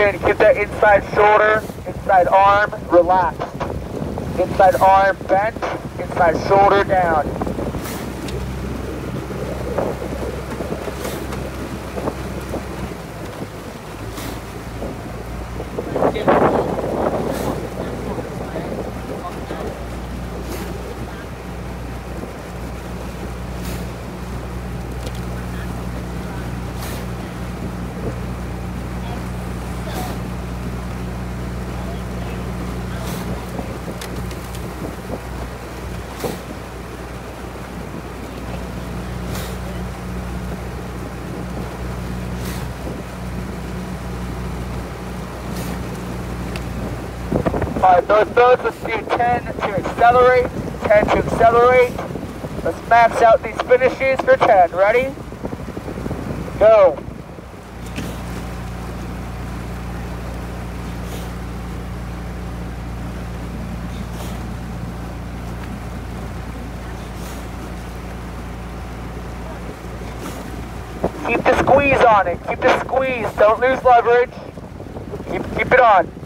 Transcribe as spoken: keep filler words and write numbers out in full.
in. Keep that inside shoulder, inside arm relaxed. Inside arm bent, inside shoulder down. Alright, those boats, let's do ten to accelerate, ten to accelerate. Let's max out these finishes for ten. Ready? Go. Keep the squeeze on it. Keep the squeeze. Don't lose leverage. Keep, keep it on.